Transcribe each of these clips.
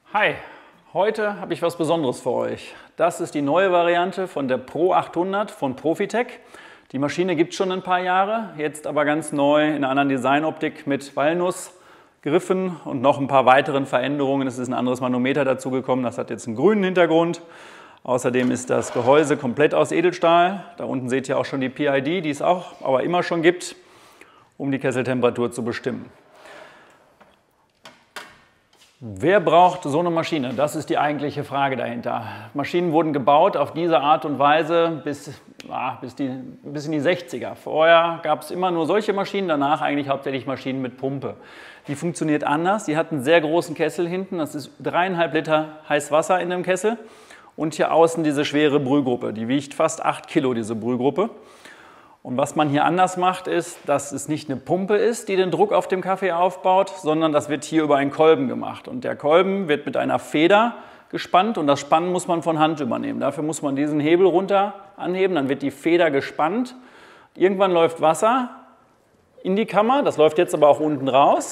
Hi, heute habe ich was Besonderes für euch. Das ist die neue Variante von der Pro 800 von Profitec. Die Maschine gibt es schon ein paar Jahre, jetzt aber ganz neu in einer anderen Designoptik mit Walnussgriffen und noch ein paar weiteren Veränderungen. Es ist ein anderes Manometer dazugekommen, das hat jetzt einen grünen Hintergrund. Außerdem ist das Gehäuse komplett aus Edelstahl. Da unten seht ihr auch schon die PID, die es auch aber immer schon gibt, um die Kesseltemperatur zu bestimmen. Wer braucht so eine Maschine? Das ist die eigentliche Frage dahinter. Maschinen wurden gebaut auf diese Art und Weise bis in die 60er. Vorher gab es immer nur solche Maschinen, danach eigentlich hauptsächlich Maschinen mit Pumpe. Die funktioniert anders. Die hat einen sehr großen Kessel hinten. Das ist 3,5 Liter heiß Wasser in dem Kessel. Und hier außen diese schwere Brühgruppe. Die wiegt fast 8 Kilo, diese Brühgruppe. Und was man hier anders macht, ist, dass es nicht eine Pumpe ist, die den Druck auf dem Kaffee aufbaut, sondern das wird hier über einen Kolben gemacht. Und der Kolben wird mit einer Feder gespannt und das Spannen muss man von Hand übernehmen. Dafür muss man diesen Hebel runter anheben, dann wird die Feder gespannt. Irgendwann läuft Wasser in die Kammer, das läuft jetzt aber auch unten raus.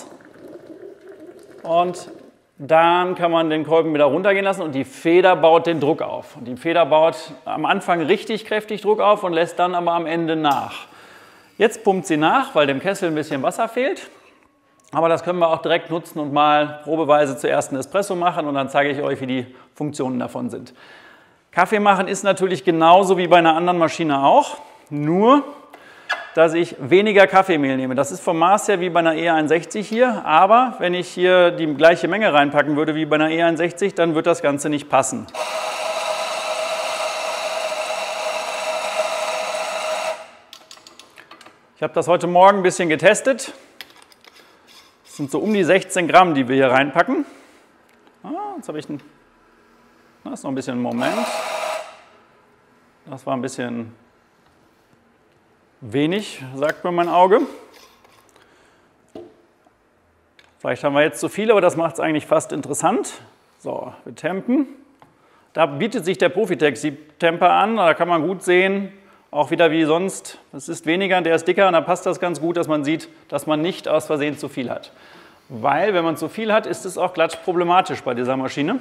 Und dann kann man den Kolben wieder runtergehen lassen und die Feder baut den Druck auf. Und die Feder baut am Anfang richtig kräftig Druck auf und lässt dann aber am Ende nach. Jetzt pumpt sie nach, weil dem Kessel ein bisschen Wasser fehlt. Aber das können wir auch direkt nutzen und mal probeweise zuerst einen Espresso machen und dann zeige ich euch, wie die Funktionen davon sind. Kaffee machen ist natürlich genauso wie bei einer anderen Maschine auch, nur dass ich weniger Kaffeemehl nehme. Das ist vom Maß her wie bei einer E61 hier, aber wenn ich hier die gleiche Menge reinpacken würde wie bei einer E61, dann wird das Ganze nicht passen. Ich habe das heute Morgen ein bisschen getestet. Das sind so um die 16 Gramm, die wir hier reinpacken. Jetzt habe ich das ist noch ein bisschen ein Moment. Das war ein bisschen wenig, sagt mir mein Auge. Vielleicht haben wir jetzt zu viel, aber das macht es eigentlich fast interessant. So, wir tempen. Da bietet sich der Profitec Siebtemper an. Da kann man gut sehen, auch wieder wie sonst. Es ist weniger, der ist dicker und da passt das ganz gut, dass man sieht, dass man nicht aus Versehen zu viel hat. Weil, wenn man zu viel hat, ist es auch glatt problematisch bei dieser Maschine.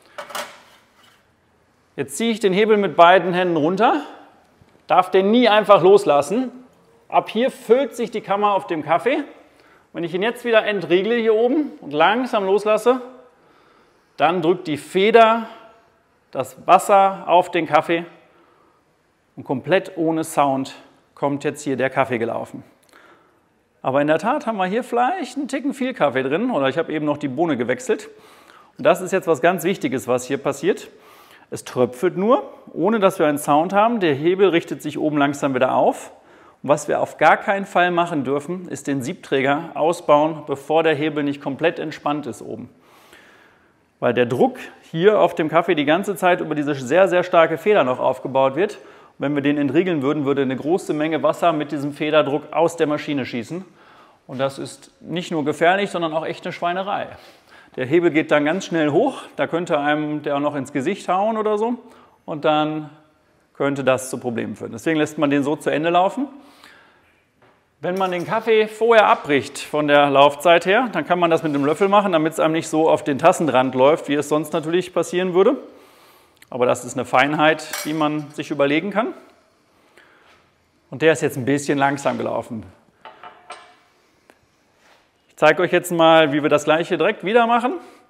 Jetzt ziehe ich den Hebel mit beiden Händen runter. Darf den nie einfach loslassen. Ab hier füllt sich die Kammer auf dem Kaffee. Wenn ich ihn jetzt wieder entriegle hier oben und langsam loslasse, dann drückt die Feder das Wasser auf den Kaffee und komplett ohne Sound kommt jetzt hier der Kaffee gelaufen. Aber in der Tat haben wir hier vielleicht einen Ticken viel Kaffee drin oder ich habe eben noch die Bohne gewechselt. Und das ist jetzt was ganz Wichtiges, was hier passiert. Es tröpfelt nur, ohne dass wir einen Sound haben. Der Hebel richtet sich oben langsam wieder auf. Und was wir auf gar keinen Fall machen dürfen, ist den Siebträger ausbauen, bevor der Hebel nicht komplett entspannt ist oben. Weil der Druck hier auf dem Kaffee die ganze Zeit über diese sehr, sehr starke Feder noch aufgebaut wird. Und wenn wir den entriegeln würden, würde eine große Menge Wasser mit diesem Federdruck aus der Maschine schießen. Und das ist nicht nur gefährlich, sondern auch echt eine Schweinerei. Der Hebel geht dann ganz schnell hoch, da könnte einem der auch noch ins Gesicht hauen oder so und dann könnte das zu Problemen führen. Deswegen lässt man den so zu Ende laufen. Wenn man den Kaffee vorher abbricht von der Laufzeit her, dann kann man das mit einem Löffel machen, damit es einem nicht so auf den Tassenrand läuft, wie es sonst natürlich passieren würde. Aber das ist eine Feinheit, die man sich überlegen kann. Und der ist jetzt ein bisschen langsam gelaufen. Ich zeige euch jetzt mal, wie wir das gleiche direkt wieder machen.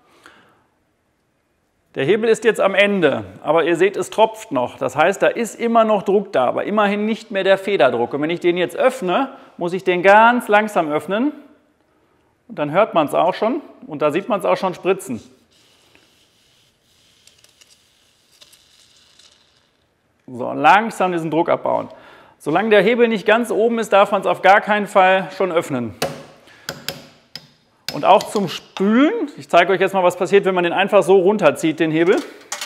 Der Hebel ist jetzt am Ende, aber ihr seht, es tropft noch. Das heißt, da ist immer noch Druck da, aber immerhin nicht mehr der Federdruck. Und wenn ich den jetzt öffne, muss ich den ganz langsam öffnen. Und dann hört man es auch schon und da sieht man es auch schon spritzen. So, langsam diesen Druck abbauen. Solange der Hebel nicht ganz oben ist, darf man es auf gar keinen Fall schon öffnen. Und auch zum Spülen, ich zeige euch jetzt mal, was passiert, wenn man den einfach so runterzieht, den Hebel.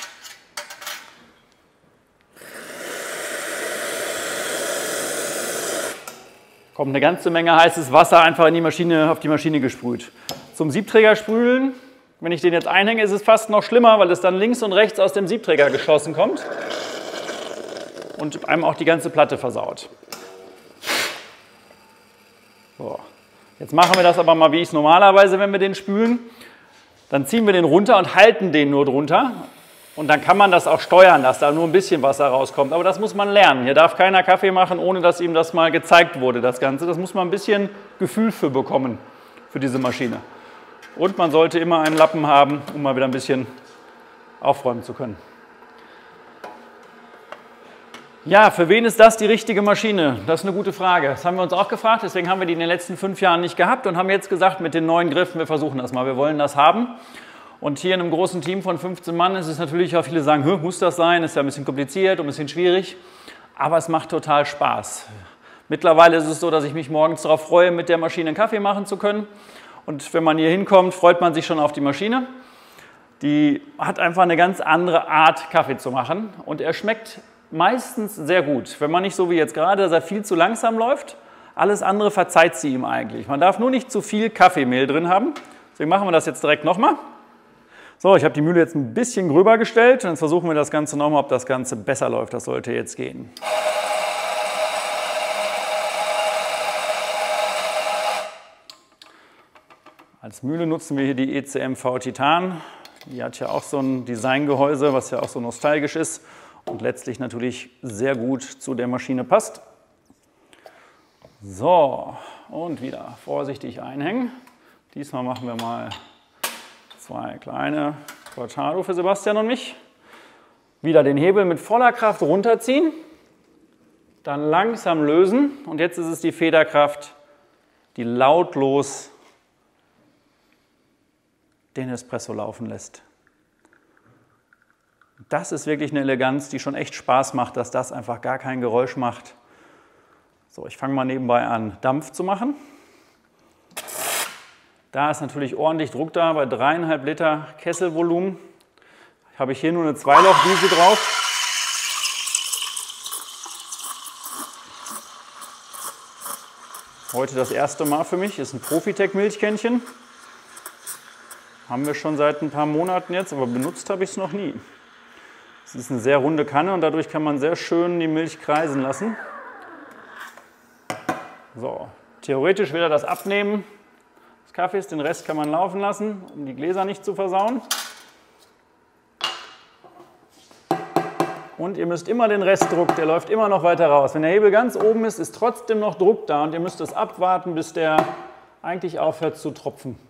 Kommt eine ganze Menge heißes Wasser einfach in die Maschine, auf die Maschine gesprüht. Zum Siebträger spülen, wenn ich den jetzt einhänge, ist es fast noch schlimmer, weil es dann links und rechts aus dem Siebträger geschossen kommt und einem auch die ganze Platte versaut. So. Jetzt machen wir das aber mal, wie ich es normalerweise, wenn wir den spülen. Dann ziehen wir den runter und halten den nur drunter. Und dann kann man das auch steuern, dass da nur ein bisschen Wasser rauskommt. Aber das muss man lernen. Hier darf keiner Kaffee machen, ohne dass ihm das mal gezeigt wurde, das Ganze. Das muss man ein bisschen Gefühl für bekommen, für diese Maschine. Und man sollte immer einen Lappen haben, um mal wieder ein bisschen aufräumen zu können. Ja, für wen ist das die richtige Maschine? Das ist eine gute Frage. Das haben wir uns auch gefragt, deswegen haben wir die in den letzten 5 Jahren nicht gehabt und haben jetzt gesagt, mit den neuen Griffen, wir versuchen das mal, wir wollen das haben. Und hier in einem großen Team von 15 Mann ist es natürlich auch, viele sagen, muss das sein, ist ja ein bisschen kompliziert und ein bisschen schwierig, aber es macht total Spaß. Mittlerweile ist es so, dass ich mich morgens darauf freue, mit der Maschine einen Kaffee machen zu können. Und wenn man hier hinkommt, freut man sich schon auf die Maschine. Die hat einfach eine ganz andere Art, Kaffee zu machen und er schmeckt meistens sehr gut. Wenn man nicht so wie jetzt gerade, dass er viel zu langsam läuft, alles andere verzeiht sie ihm eigentlich. Man darf nur nicht zu viel Kaffeemehl drin haben. Deswegen machen wir das jetzt direkt nochmal. So, ich habe die Mühle jetzt ein bisschen gröber gestellt und jetzt versuchen wir das Ganze nochmal, ob das Ganze besser läuft. Das sollte jetzt gehen. Als Mühle nutzen wir hier die ECMV Titan. Die hat ja auch so ein Designgehäuse, was ja auch so nostalgisch ist und letztlich natürlich sehr gut zu der Maschine passt. So, und wieder vorsichtig einhängen. Diesmal machen wir mal 2 kleine Cortado für Sebastian und mich. Wieder den Hebel mit voller Kraft runterziehen, dann langsam lösen und jetzt ist es die Federkraft, die lautlos den Espresso laufen lässt. Das ist wirklich eine Eleganz, die schon echt Spaß macht, dass das einfach gar kein Geräusch macht. So, ich fange mal nebenbei an, Dampf zu machen. Da ist natürlich ordentlich Druck da, bei 3,5 Liter Kesselvolumen. Habe ich hier nur eine 2-Loch-Düse drauf. Heute das erste Mal für mich, ist ein Profitec-Milchkännchen. Haben wir schon seit ein paar Monaten jetzt, aber benutzt habe ich es noch nie. Es ist eine sehr runde Kanne und dadurch kann man sehr schön die Milch kreisen lassen. So, theoretisch will er das abnehmen des Kaffees, den Rest kann man laufen lassen, um die Gläser nicht zu versauen. Und ihr müsst immer den Restdruck, der läuft immer noch weiter raus. Wenn der Hebel ganz oben ist, ist trotzdem noch Druck da und ihr müsst es abwarten, bis der eigentlich aufhört zu tropfen.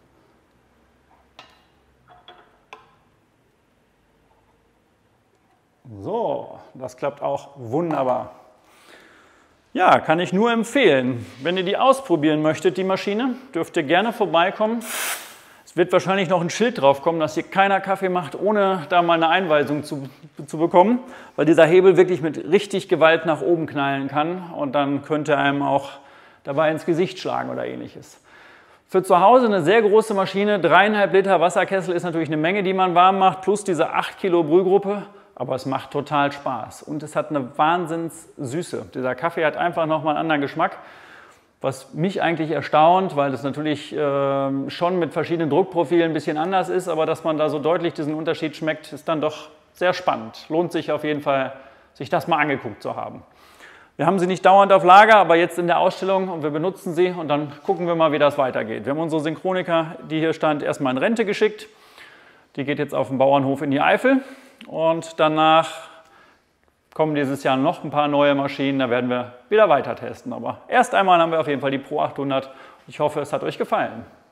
So, das klappt auch wunderbar. Ja, kann ich nur empfehlen. Wenn ihr die ausprobieren möchtet, die Maschine, dürft ihr gerne vorbeikommen. Es wird wahrscheinlich noch ein Schild drauf kommen, dass hier keiner Kaffee macht, ohne da mal eine Einweisung zu bekommen, weil dieser Hebel wirklich mit richtig Gewalt nach oben knallen kann und dann könnte er einem auch dabei ins Gesicht schlagen oder ähnliches. Für zu Hause eine sehr große Maschine, 3,5 Liter Wasserkessel ist natürlich eine Menge, die man warm macht, plus diese 8 Kilo Brühgruppe. Aber es macht total Spaß und es hat eine Wahnsinnssüße. Dieser Kaffee hat einfach nochmal einen anderen Geschmack, was mich eigentlich erstaunt, weil das natürlich schon mit verschiedenen Druckprofilen ein bisschen anders ist, aber dass man da so deutlich diesen Unterschied schmeckt, ist dann doch sehr spannend. Lohnt sich auf jeden Fall, sich das mal angeguckt zu haben. Wir haben sie nicht dauernd auf Lager, aber jetzt in der Ausstellung und wir benutzen sie und dann gucken wir mal, wie das weitergeht. Wir haben unsere Synchronika, die hier stand, erstmal in Rente geschickt. Die geht jetzt auf den Bauernhof in die Eifel. Und danach kommen dieses Jahr noch ein paar neue Maschinen, da werden wir wieder weiter testen. Aber erst einmal haben wir auf jeden Fall die Pro 800. Ich hoffe, es hat euch gefallen.